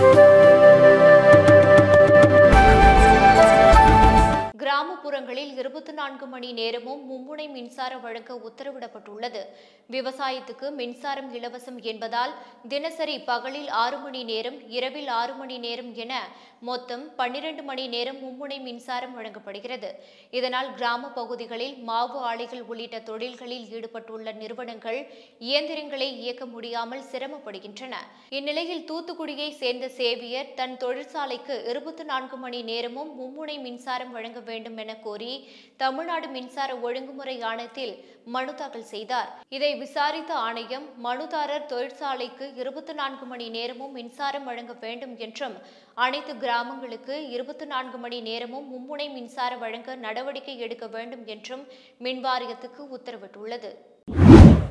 கிராமப்புறங்களில் 24 மணி நேரமும் மும்முனை மின்சாரம் வழங்க உத்தரவிடப்பட்டுள்ளது. விவசாயத்துக்கு மின்சாரம் இலவசம் என்பதால் தினசரி பகலில் 6 மணி நேரம், இரவில் 6 மணி நேரம் என மொத்தம் 12 மணி நேரம் மும்முனை மின்சாரம் வழங்கப்படுகிறது. இதனால் கிராம பகுதிகளில் மாவு ஆலைகள் உள்ளிட்ட தொழில்களில் ஈடுபட்டுள்ள நிறுவனங்கள் இயந்திரங்களை இயக்க முடியாமல் சிரமப்படுகின்றன. இந்நிலையில் தூத்துக்குடியை சேர்ந்த சேவியர் தன் தொழிற்சாலைக்கு 24 மணி நேரமும் மும்முனை மின்சாரம் வழங்க வேண்டும் என கோரி தமிழ்நாடு மின்சார ஒழுங்குமுறை ஆணையத்தில் மனு தாக்கல் செய்தார். இதை விசாரித்த ஆணையம் மனுதாரர் தொழிற்சாலைக்கு 24 மணி நேரமும் மின்சாரம் வழங்க வேண்டும் என்றும் அனைத்து கிராமங்களுக்கு 24 மணி நேரமும் மும்முனை மின்சாரம் வழங்க நடவடிக்கை எடுக்க வேண்டும் என்றும் மின்வாரியத்துக்கு உத்தரவிட்டுள்ளது.